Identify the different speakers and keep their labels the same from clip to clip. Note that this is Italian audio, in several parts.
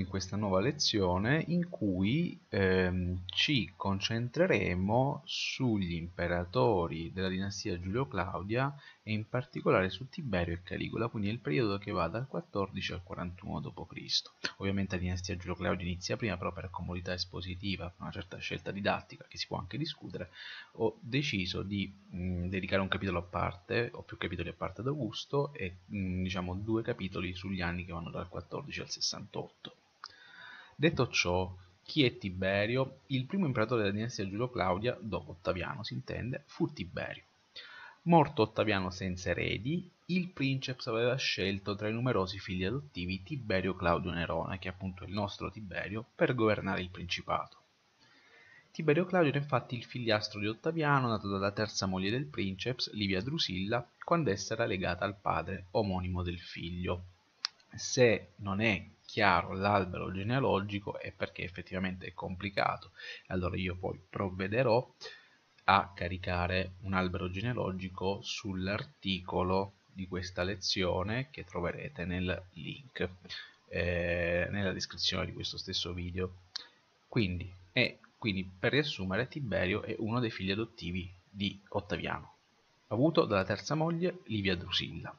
Speaker 1: in questa nuova lezione in cui ci concentreremo sugli imperatori della dinastia Giulio-Claudia e in particolare su Tiberio e Caligola, quindi il periodo che va dal 14 al 41 d.C. Ovviamente la dinastia Giulio-Claudia inizia prima, però per comodità espositiva, per una certa scelta didattica che si può anche discutere, ho deciso di dedicare un capitolo a parte, o più capitoli a parte ad Augusto, e diciamo 2 capitoli sugli anni che vanno dal 14 al 68. Detto ciò, chi è Tiberio? Il primo imperatore della dinastia Giulio-Claudia, dopo Ottaviano si intende, fu Tiberio. Morto Ottaviano senza eredi, il princeps aveva scelto tra i numerosi figli adottivi Tiberio Claudio Nerone, che è appunto il nostro Tiberio, per governare il principato. Tiberio Claudio era infatti il figliastro di Ottaviano, nato dalla terza moglie del princeps, Livia Drusilla, quando essa era legata al padre omonimo del figlio. Se non è chiaro l'albero genealogico è perché effettivamente è complicato, allora io poi provvederò a caricare un albero genealogico sull'articolo di questa lezione che troverete nel link nella descrizione di questo stesso video. Quindi per riassumere, Tiberio è uno dei figli adottivi di Ottaviano, avuto dalla terza moglie Livia Drusilla.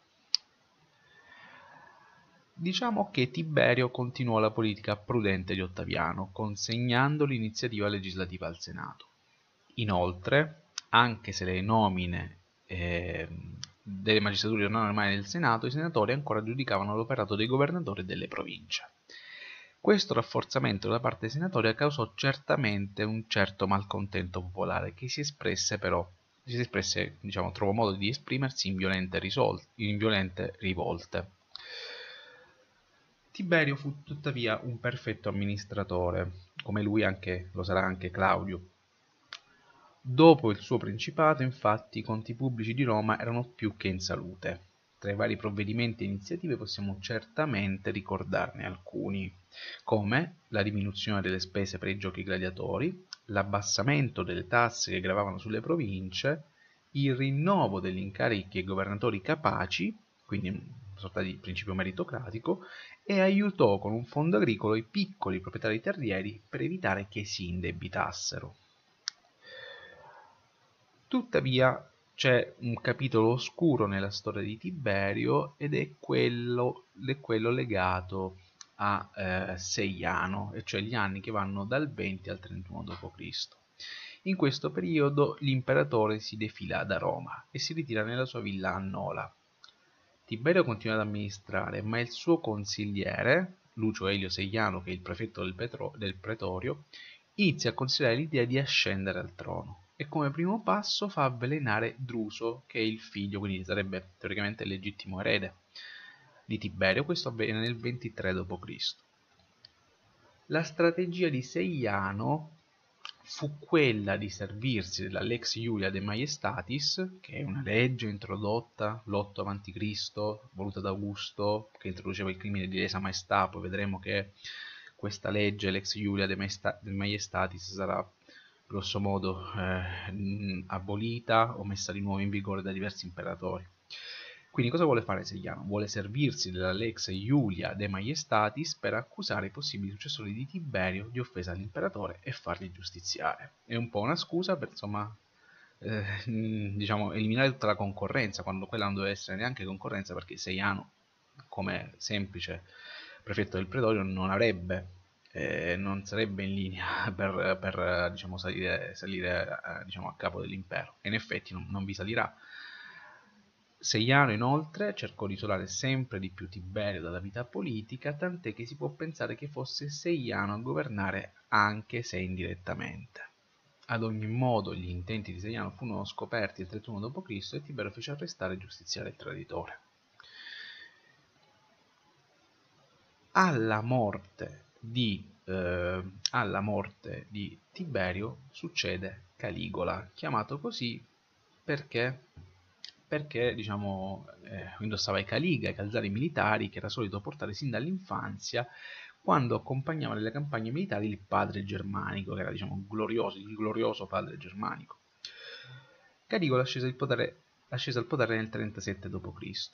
Speaker 1: Diciamo che Tiberio continuò la politica prudente di Ottaviano, consegnando l'iniziativa legislativa al Senato. Inoltre, anche se le nomine delle magistrature erano ormai nel Senato, i senatori ancora giudicavano l'operato dei governatori delle province. Questo rafforzamento da parte dei senatori causò certamente un certo malcontento popolare che si espresse, diciamo, trovò modo di esprimersi in violente rivolte. Tiberio fu tuttavia un perfetto amministratore, come lui lo sarà anche Claudio. Dopo il suo principato, infatti, i conti pubblici di Roma erano più che in salute. Tra i vari provvedimenti e iniziative possiamo certamente ricordarne alcuni, come la diminuzione delle spese per i giochi gladiatori, l'abbassamento delle tasse che gravavano sulle province, il rinnovo degli incarichi ai governatori capaci, quindi una sorta di principio meritocratico, e aiutò con un fondo agricolo i piccoli proprietari terrieri per evitare che si indebitassero. Tuttavia c'è un capitolo oscuro nella storia di Tiberio ed è quello legato a Seiano, e cioè gli anni che vanno dal 20 al 31 d.C. In questo periodo l'imperatore si defila da Roma e si ritira nella sua villa a Nola. Tiberio continua ad amministrare, ma il suo consigliere, Lucio Elio Seiano, che è il prefetto del pretorio, inizia a considerare l'idea di ascendere al trono e come primo passo fa avvelenare Druso, che è il figlio, quindi sarebbe teoricamente il legittimo erede di Tiberio. Questo avviene nel 23 d.C. La strategia di Seiano fu quella di servirsi della Lex Iulia de Maiestatis, che è una legge introdotta l'8 a.C., voluta da Augusto, che introduceva il crimine di lesa maestà. Poi vedremo che questa legge, Lex Iulia de Maiestatis, sarà grosso modo abolita o messa di nuovo in vigore da diversi imperatori. Quindi cosa vuole fare Seiano? Vuole servirsi della Lex Iulia de Maiestatis per accusare i possibili successori di Tiberio di offesa all'imperatore e farli giustiziare. È un po' una scusa per, insomma, diciamo, eliminare tutta la concorrenza, quando quella non doveva essere neanche concorrenza, perché Seiano, come semplice prefetto del pretorio, non sarebbe in linea per diciamo, salire diciamo, a capo dell'impero, e in effetti non vi salirà. Seiano inoltre cercò di isolare sempre di più Tiberio dalla vita politica, tant'è che si può pensare che fosse Seiano a governare anche se indirettamente. Ad ogni modo gli intenti di Seiano furono scoperti il 31 d.C. e Tiberio fece arrestare e giustiziare il traditore. Alla morte di Tiberio succede Caligola, chiamato così perché diciamo, indossava i caliga, i calzari militari che era solito portare sin dall'infanzia quando accompagnava nelle campagne militari il padre germanico, che era, diciamo, il glorioso padre germanico. Caligola ascese al potere nel 37 d.C.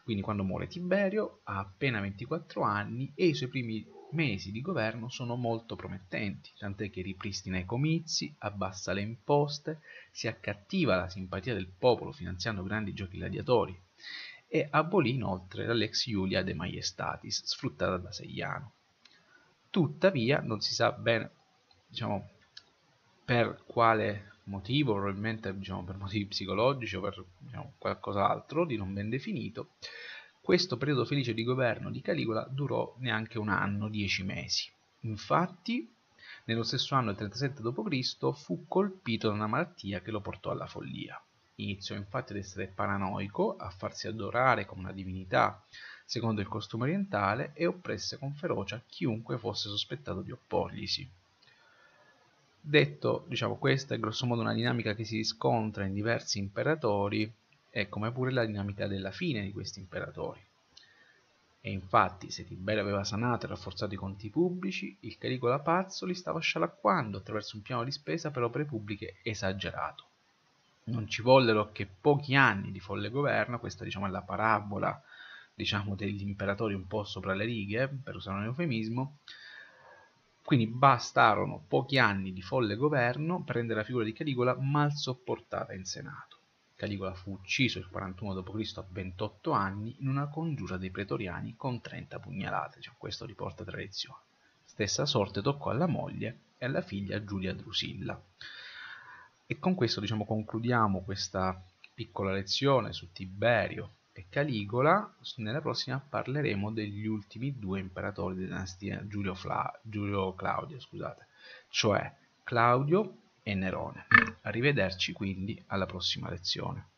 Speaker 1: Quindi quando muore Tiberio ha appena 24 anni e i suoi primi mesi di governo sono molto promettenti, tant'è che ripristina i comizi, abbassa le imposte, si accattiva la simpatia del popolo finanziando grandi giochi gladiatori e abolì inoltre la Lex Iulia de Maiestatis, sfruttata da Seiano. Tuttavia non si sa bene, diciamo, per quale motivo, probabilmente per motivi psicologici o per qualcos'altro di non ben definito, questo periodo felice di governo di Caligola durò neanche un anno, 10 mesi. Infatti, nello stesso anno del 37 d.C. fu colpito da una malattia che lo portò alla follia. Iniziò infatti ad essere paranoico, a farsi adorare come una divinità secondo il costume orientale e oppresse con ferocia chiunque fosse sospettato di opporglisi. Detto, questa è grosso modo una dinamica che si riscontra in diversi imperatori e come pure la dinamica della fine di questi imperatori. E infatti, se Tiberio aveva sanato e rafforzato i conti pubblici, il Caligola pazzo li stava scialacquando attraverso un piano di spesa per opere pubbliche esagerato. Non ci vollero che pochi anni di folle governo, questa è la parabola degli imperatori un po' sopra le righe, per usare un eufemismo. Quindi bastarono pochi anni di folle governo per rendere la figura di Caligola mal sopportata in Senato. Caligola fu ucciso il 41 d.C. a 28 anni in una congiura dei pretoriani con 30 pugnalate, questo riporta tradizione. Stessa sorte toccò alla moglie e alla figlia Giulia Drusilla. E con questo concludiamo questa piccola lezione su Tiberio e Caligola. Nella prossima parleremo degli ultimi due imperatori della dinastia Giulio-Claudia, cioè Claudio e Nerone. Arrivederci quindi alla prossima lezione.